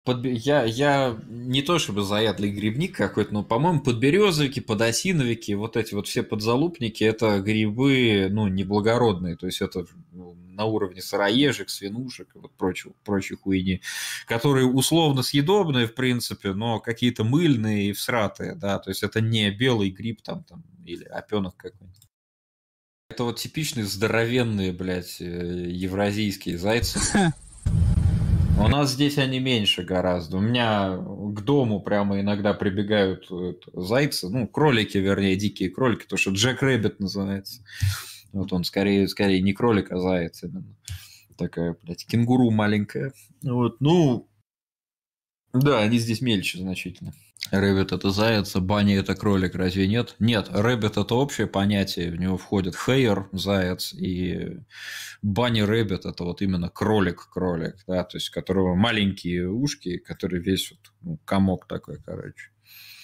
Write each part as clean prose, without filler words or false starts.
Я не то чтобы заядлый грибник какой-то, но, по-моему, подберезовики, подосиновики, вот эти вот все подзалупники, это грибы, ну, неблагородные, то есть это на уровне сыроежек, свинушек и вот прочей хуйни, которые условно съедобные, в принципе, но какие-то мыльные и всратые, да, то есть это не белый гриб там или опенок какой-нибудь. Это вот типичные здоровенные, блядь, евразийские зайцы. У нас здесь они меньше гораздо. У меня к дому прямо иногда прибегают зайцы, ну, кролики, вернее, дикие кролики, то, что Джек Рэббит называется. Вот он скорее не кролик, а заяц именно. Такая, блядь, кенгуру маленькая. Вот, ну, да, они здесь мельче значительно. Рэббит – это заяц, а Банни – это кролик, разве нет? Нет, рэббит – это общее понятие, в него входит хейер – заяц, и Банни Рэббит – это вот именно кролик-кролик, да, то есть у которого маленькие ушки, который весь вот, ну, комок такой, короче.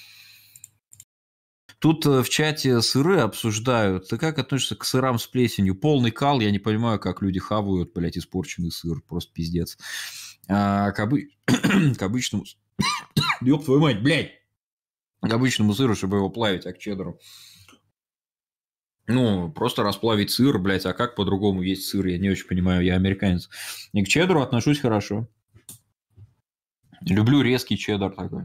Тут в чате сыры обсуждают. Ты как относишься к сырам с плесенью? Полный кал, я не понимаю, как люди хавают, блядь, испорченный сыр, просто пиздец. К обычному... Ёб твою мать, блядь! К обычному сыру, чтобы его плавить, а к чеддеру. Ну, просто расплавить сыр, блядь, а как по-другому есть сыр, я не очень понимаю, я американец. И к чеддеру отношусь хорошо. Люблю резкий чеддер такой.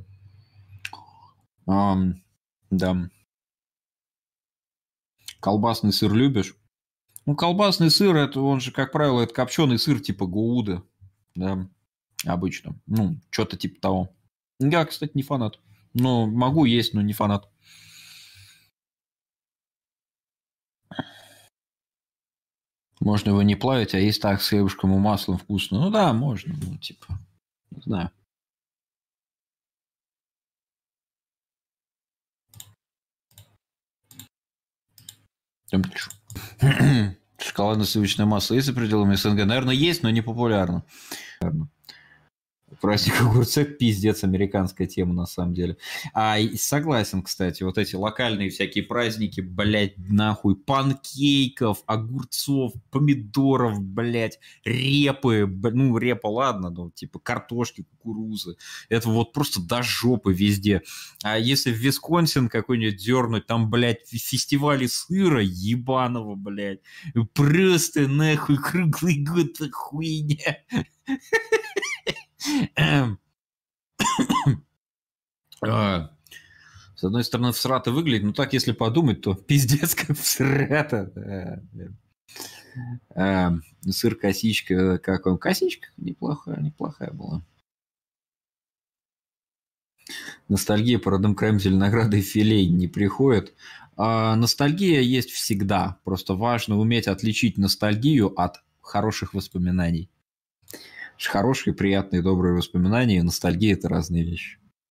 Да. Колбасный сыр любишь? Ну, колбасный сыр, это он же, как правило, это копченый сыр типа Гоуда. Да, обычно. Ну, что-то типа того. Я, кстати, не фанат. Но могу есть, но не фанат. Можно его не плавить, а есть так с хлебушком и маслом вкусно. Ну да, можно. Ну, типа, не знаю. Шоколадно-сливочное масло есть за пределами СНГ? Наверное, есть, но не популярно. Праздник огурца – пиздец, американская тема на самом деле. Согласен, кстати, вот эти локальные всякие праздники, блядь, нахуй, панкейков, огурцов, помидоров, блядь, репы, ну, репа, ладно, ну, типа картошки, кукурузы. Это вот просто до жопы везде. А если в Висконсин какой-нибудь дернуть, там, блядь, фестивали сыра ебаного, блядь, просто нахуй круглый год хуйня. С одной стороны, всрато выглядит, но так, если подумать, то пиздец как всрато. Сыр косичка, как он? Косичка неплохая была. Ностальгия по родным краям Зеленограда и филей не приходит. Ностальгия есть всегда. Просто важно уметь отличить ностальгию от хороших воспоминаний. Хорошие, приятные, добрые воспоминания и ностальгия – это разные вещи.